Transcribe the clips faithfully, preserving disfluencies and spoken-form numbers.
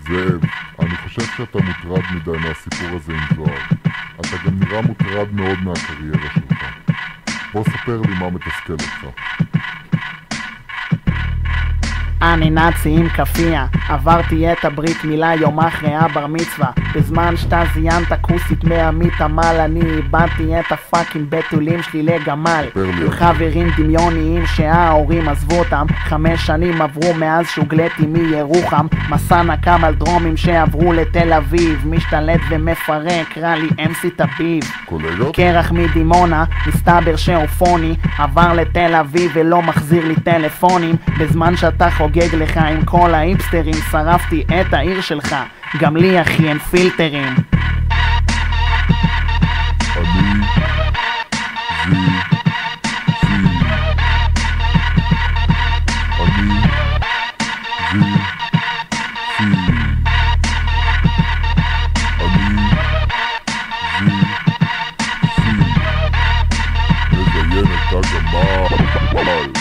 זאב, אני חושב שאתה מוטרד מדי מהסיפור הזה עם זוהר. אתה גם נראה מוטרד מאוד מהקריירה שלך. בוא ספר לי מה מתסכל אותך. אני נאצי עם כפיה, עברתי את הברית מילה יום אחרי הבר מצווה. בזמן שאתה זיינת כוסית מהמית עמל, אני איבדתי את הפאקינג בתולים שלי לגמל. עם חברים דמיוניים שההורים עזבו אותם. חמש שנים עברו מאז שהוגלתי מירוחם. מסע נקם על דרומים שעברו לתל אביב. משתלט ומפרק, רע לי אמסי תביב. קולגות? קרח מדימונה, מסתבר שאופוני עבר לתל אביב ולא מחזיר לי טלפונים. בזמן שאתה חוגג לך עם כל האיפסטרים, שרפתי את העיר שלך. גם לי אחי אין פילטרים. אני זי זי אני זי זי אני זי זי מזיין את הגמל.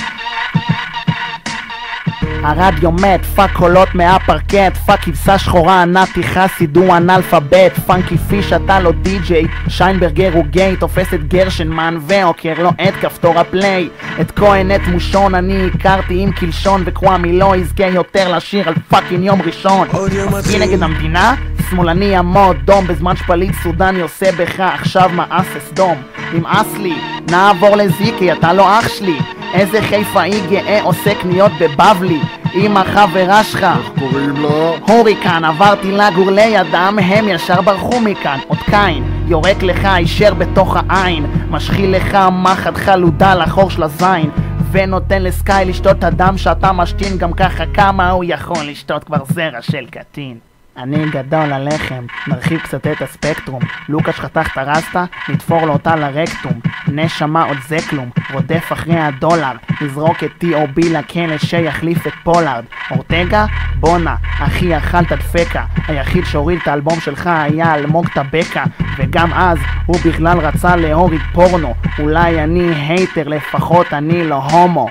הרדיו מת, פאק קולות מהפרקט, פאק כבשה שחורה, נתיחה, סידור אנאלפבית, פאנקי פיש אתה לא די-ג'יי, שיינברגר הוא גיי, תופס את גרשנמן ועוקר לו את כפתור הפליי. את כהן את מושון אני הכרתי עם קלשון, וקוואמי לא יזכה יותר לשיר על פאקינג יום ראשון. מפגין נגד המדינה? שמאלני עמוד דום, בזמן שפליט סודני עושה בך עכשיו מעשה סדום. נמאס לי, נעבור לזיקי, אתה לא אח שלי. איזה חיפאי גאה עושה קניות בבבלי עם החברה שלך, איך קוראים לה? הוריקן, עברתי לגור לידם, הם ישר ברחו מכאן. עוד קין, יורק לך הישר בתוך העין, משחיל לך מחד חלודה לחור של הזין, ונותן לסקאי לשתות את הדם שאתה משתין. גם ככה כמה הוא יכול לשתות כבר זרע של קטין. אני גדול הלחם, נרחיב קצת את הספקטרום. לוקש חתך את הרסטה, נתפור לו אותה לרקטום. נשמה עוד זה כלום, רודף אחרי הדולר, נזרוק את טי או בי לכלא שיחליף את פולארד. אורטגה? בונה, אחי אכלת דפקה. היחיד שהוריד את האלבום שלך היה אלמוג טבקה, וגם אז הוא בכלל רצה להוריד פורנו. אולי אני הייטר, לפחות אני לא הומו.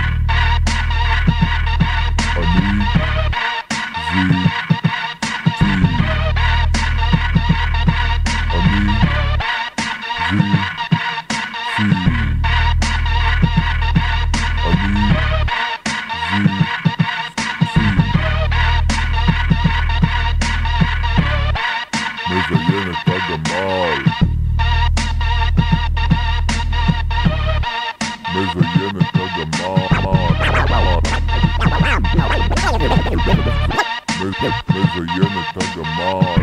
מזיין את הגמל. מזיין את הגמל. מזיין את הגמל.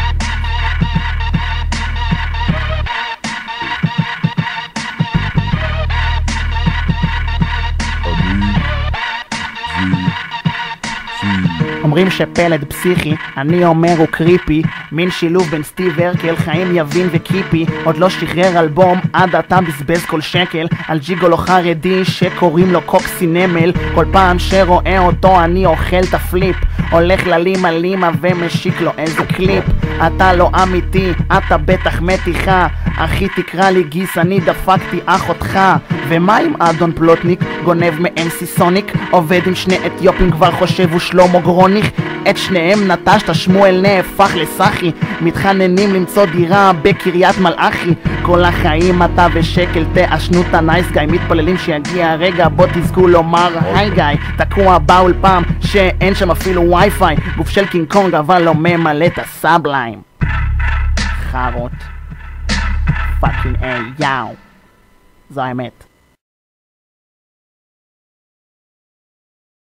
אומרים שפלד פסיכי, אני אומר הוא קריפי. מין שילוב בין סטיב הרקל, חיים יבין וקיפי. עוד לא שחרר אלבום, עד עתה בזבז כל שקל על ג'יגולו חרדי שקוראים לו קוקסי נמל. כל פעם שרואה אותו אני אוכל את הפליפ, הולך ללימה לימה ומשיק לו איזה קליפ. אתה לא אמיתי, אתה בטח מתיחה, אחי תקרא לי גיס, אני דפקתי אחותך. ומה עם אדון פלוטניק, גונב מאמסי סוניק, עובד עם שני אתיופים כבר חושב הוא שלמה גרוניך. את שניהם נטשת, שמואל נהפך לסחי, מתחננים למצוא דירה בקריית מלאכי. כל החיים אתה ושקל תעשנו את הנייס גאי, מתפללים שיגיע הרגע בוא תזכו לומר היי גאי. תקוע באולפן שאין שם אפילו וי-פיי, גוף של קינג קונג אבל לא ממלא את הסאבליים. חרות פאקינג איי יאו, זו האמת.